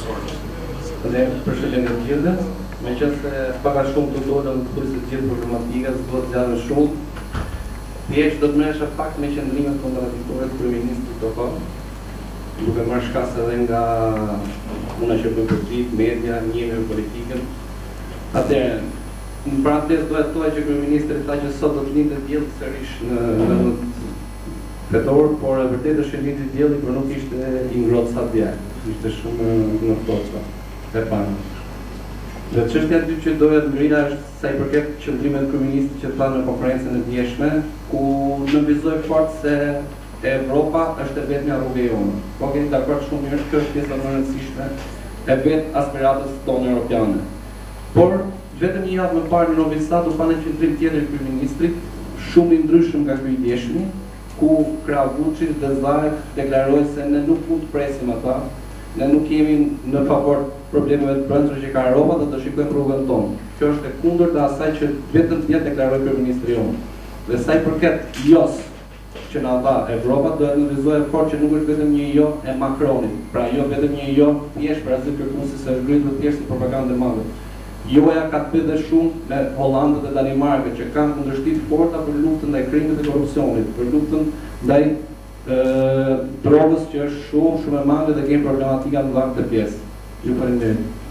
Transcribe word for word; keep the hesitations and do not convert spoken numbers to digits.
Dhe përshëndetje të gjithëve, meqense pak a shumë të dolën kurse të gjithë problematika, s'do të zgjidhen shumë. Thjesht do të merresha pak me qendrimet kontradiktore të kryeministrit Tokon, duke marrë shkas edhe nga puna që bën për media, njëmi me politikën. Atëherë, në parantezë do të thuaj që kryeministri tha që sot do të lindë dielli sërish në nëntëdhjetë tetor, por e vërtetë është lindë dielli, por nuk ishte i ngrohtë sa dje. Ishte shumë në ftohtë. E panë. Dhe çështja e dytë që doja të ngrija është sa i përket qëndrimit të kryeministit që tha në konferencën e djeshme, ku nënvizoi fort se Evropa është e vetmja rrugë jonë. Po keni dakord shumë mirë, kjo është pjesa më e rëndësishme e vetë aspiratas tonë europiane. Por vetëm një javë më parë në Novi Sad u pa në qendrim tjetër i kryeministrit, shumë i ndryshëm nga ky i djeshmi, ku krau Vučić dhe Zaev deklaroi se ne nuk mund të presim ata, ne nuk jemi në favor problemeve të brendshme që ka Europa dhe të shikojmë rrugën tonë. Kjo është e kundërta asaj që vetëm dje deklaroi kryeministri jonë. Dhe sa i përket jos që na dha Evropa, do të nënvizojë fort që nuk është vetëm një jo e Macronit, pra jo vetëm një jo thjesht për azy kërkuesi se ngritur thjesht si propagandë e madhe. Joja ka të bëjë shumë me Hollandën dhe Danimarkën, që kanë kundërshtim forta për luftën ndaj krimit dhe korrupsionit, për luftën ndaj drogës që është shumë shumë e madhe dhe kemi problematika në vakt të pjesë. Ju falenderoj.